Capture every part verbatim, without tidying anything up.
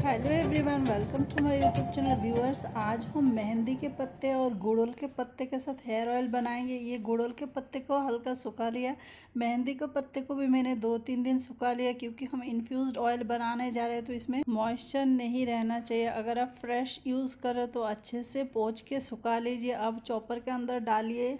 Hello everyone, welcome to my YouTube channel viewers. आज हम मेहंदी के पत्ते और गुड़हल के पत्ते के साथ हेयर ऑयल बनाएंगे। ये गुड़हल के पत्ते को हल्का सुखा लिया, मेहंदी के पत्ते को भी मैंने दो तीन दिन सुखा लिया, क्योंकि हम इन्फ्यूज्ड ऑयल बनाने जा रहे हैं तो इसमें मॉइस्चर नहीं रहना चाहिए। अगर आप फ्रेश यूज़ करो तो अच्छे से पोंछ के सुखा लीजिए। अब चॉपर के अंदर डालिए,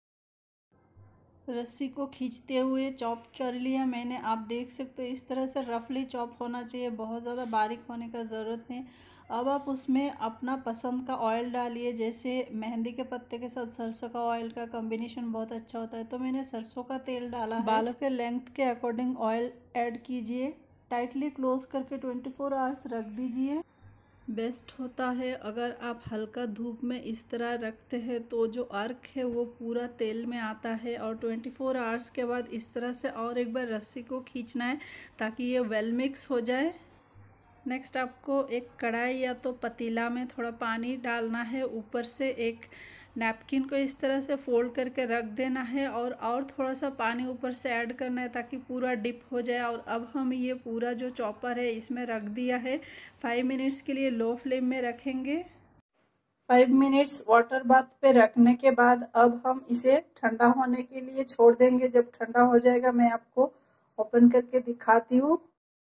रस्सी को खींचते हुए चॉप कर लिया मैंने। आप देख सकते हो इस तरह से रफली चॉप होना चाहिए, बहुत ज़्यादा बारीक होने का ज़रूरत नहीं। अब आप उसमें अपना पसंद का ऑयल डालिए, जैसे मेहंदी के पत्ते के साथ सरसों का ऑयल का कॉम्बिनेशन बहुत अच्छा होता है, तो मैंने सरसों का तेल डाला है। बालों के लेंथ के अकॉर्डिंग ऑयल ऐड कीजिए, टाइटली क्लोज करके ट्वेंटी फोर आवर्स रख दीजिए। बेस्ट होता है अगर आप हल्का धूप में इस तरह रखते हैं तो जो अर्क है वो पूरा तेल में आता है। और ट्वेंटी फोर आवर्स के बाद इस तरह से और एक बार रस्सी को खींचना है ताकि ये वेल मिक्स हो जाए। नेक्स्ट आपको एक कढ़ाई या तो पतीला में थोड़ा पानी डालना है, ऊपर से एक नैपकिन को इस तरह से फोल्ड करके रख देना है और और थोड़ा सा पानी ऊपर से ऐड करना है ताकि पूरा डिप हो जाए। और अब हम ये पूरा जो चॉपर है इसमें रख दिया है, फाइव मिनट्स के लिए लो फ्लेम में रखेंगे। फाइव मिनट्स वाटर बाथ पे रखने के बाद अब हम इसे ठंडा होने के लिए छोड़ देंगे। जब ठंडा हो जाएगा मैं आपको ओपन करके दिखाती हूँ।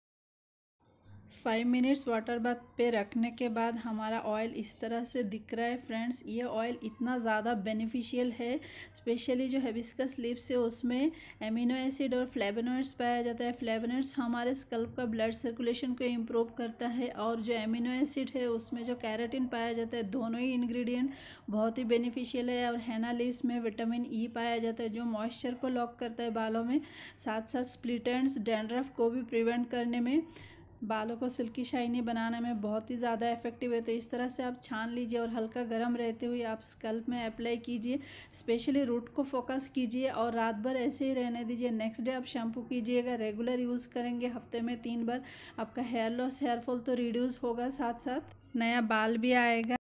फाइव मिनट्स वाटर बाथ पे रखने के बाद हमारा ऑयल इस तरह से दिख रहा है। फ्रेंड्स, ये ऑयल इतना ज़्यादा बेनिफिशियल है, स्पेशली जो हिबिस्कस लीव्स है उसमें एमिनो एसिड और फ्लेवोनॉइड्स पाया जाता है। फ्लेवोनॉइड्स हमारे स्कल्प का ब्लड सर्कुलेशन को इम्प्रूव करता है, और जो एमिनो एसिड है उसमें जो कैराटिन पाया जाता है, दोनों ही इंग्रेडिएंट बहुत ही बेनिफिशियल है। और हेना लीव्स में विटामिन ई पाया जाता है जो मॉइस्चर को लॉक करता है बालों में, साथ साथ स्प्लिट एंड्स, डैंड्रफ को भी प्रिवेंट करने में, बालों को सिल्की शाइनी बनाने में बहुत ही ज़्यादा इफेक्टिव है। तो इस तरह से आप छान लीजिए और हल्का गर्म रहते हुए आप स्कल्प में अप्लाई कीजिए। स्पेशली रूट को फोकस कीजिए और रात भर ऐसे ही रहने दीजिए। नेक्स्ट डे आप शैम्पू कीजिएगा। रेगुलर यूज़ करेंगे हफ्ते में तीन बार, आपका हेयर लॉस, हेयर फॉल तो रिड्यूस होगा, साथ साथ नया बाल भी आएगा।